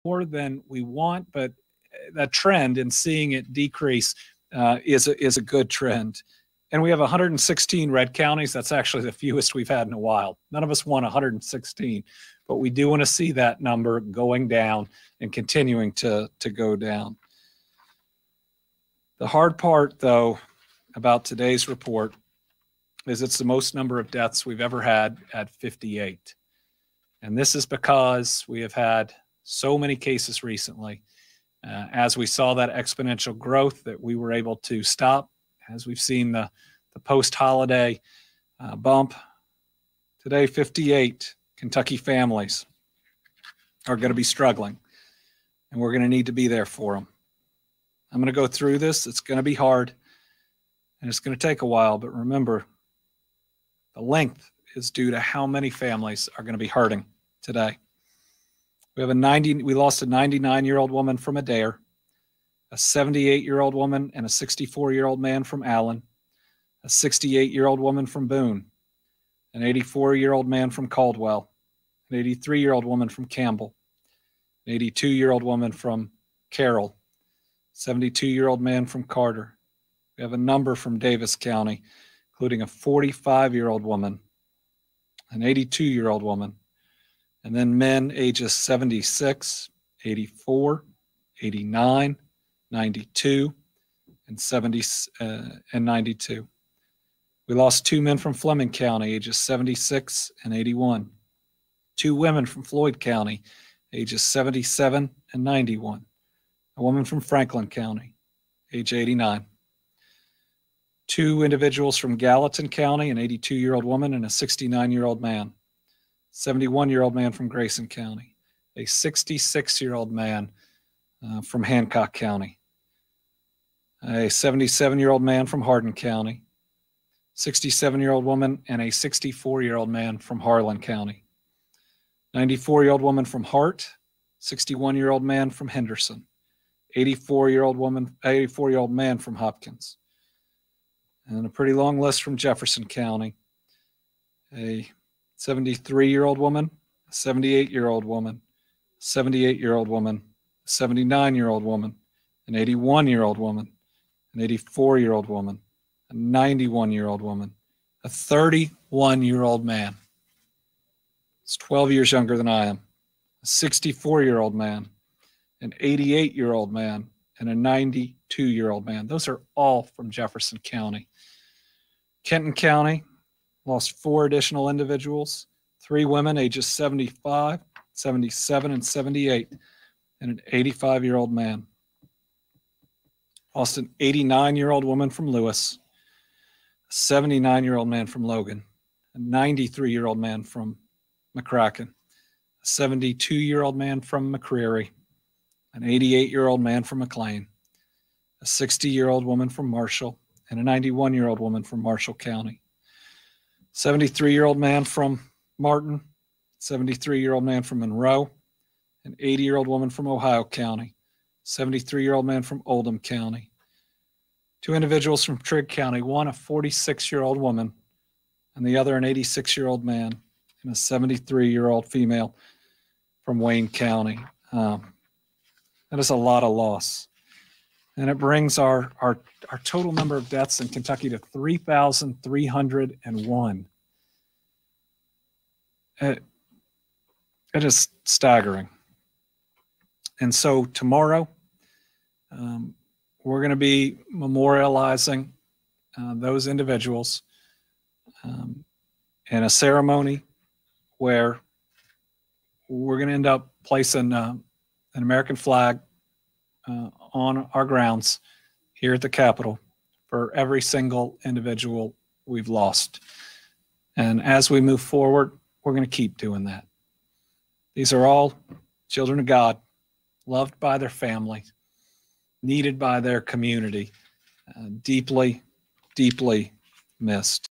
more than we want, but that trend and seeing it decrease is a good trend. And we have 116 red counties. That's actually the fewest we've had in a while. None of us want 116, but we do want to see that number going down and continuing to go down. The hard part, though, about today's report is it's the most number of deaths we've ever had at 58. And this is because we have had so many cases recently. As we saw that exponential growth that we were able to stop, as we've seen the post-holiday bump. Today, 58 Kentucky families are going to be struggling, and we're going to need to be there for them. I'm going to go through this. It's going to be hard, and it's going to take a while, but remember, the length is due to how many families are going to be hurting today. We lost a 99-year-old woman from Adair, a 78-year-old woman and a 64-year-old man from Allen, a 68-year-old woman from Boone, an 84-year-old man from Caldwell, an 83-year-old woman from Campbell, an 82-year-old woman from Carroll, 72-year-old man from Carter. We have a number from Davis County, including a 45-year-old woman, an 82-year-old woman, and then men ages 76, 84, 89, 92, and 70 and 92. We lost 2 men from Fleming County, ages 76 and 81. 2 women from Floyd County, ages 77 and 91. A woman from Franklin County, age 89. 2 individuals from Gallatin County, an 82-year-old woman and a 69-year-old man. 71-year-old man from Grayson County, a 66-year-old man from Hancock County, a 77-year-old man from Hardin County, 67-year-old woman and a 64-year-old man from Harlan County, 94-year-old woman from Hart, 61-year-old man from Henderson, 84-year-old man from Hopkins, and a pretty long list from Jefferson County, a 73-year-old woman, a 78-year-old woman, a 78-year-old woman, a 79-year-old woman, an 81-year-old woman, an 84-year-old woman, a 91-year-old woman, a 31-year-old man. He's 12 years younger than I am, a 64-year-old man, an 88-year-old man, and a 92-year-old man. Those are all from Jefferson County. Kenton County lost 4 additional individuals, 3 women ages 75, 77, and 78, and an 85-year-old man. Lost an 89-year-old woman from Lewis, a 79-year-old man from Logan, a 93-year-old man from McCracken, a 72-year-old man from McCreary, an 88-year-old man from McLean, a 60-year-old woman from Marshall, and a 91-year-old woman from Marshall County. 73-year-old man from Martin, 73-year-old man from Monroe, an 80-year-old woman from Ohio County, 73-year-old man from Oldham County. 2 individuals from Trigg County, one a 46-year-old woman, and the other an 86-year-old man, and a 73-year-old female from Wayne County. That is a lot of loss. And it brings our total number of deaths in Kentucky to 3,301. It is staggering. And so tomorrow, we're going to be memorializing those individuals in a ceremony where we're going to end up placing an American flag on our grounds here at the Capitol for every single individual we've lost. And as we move forward, we're going to keep doing that. These are all children of God, loved by their family, needed by their community, deeply, deeply missed.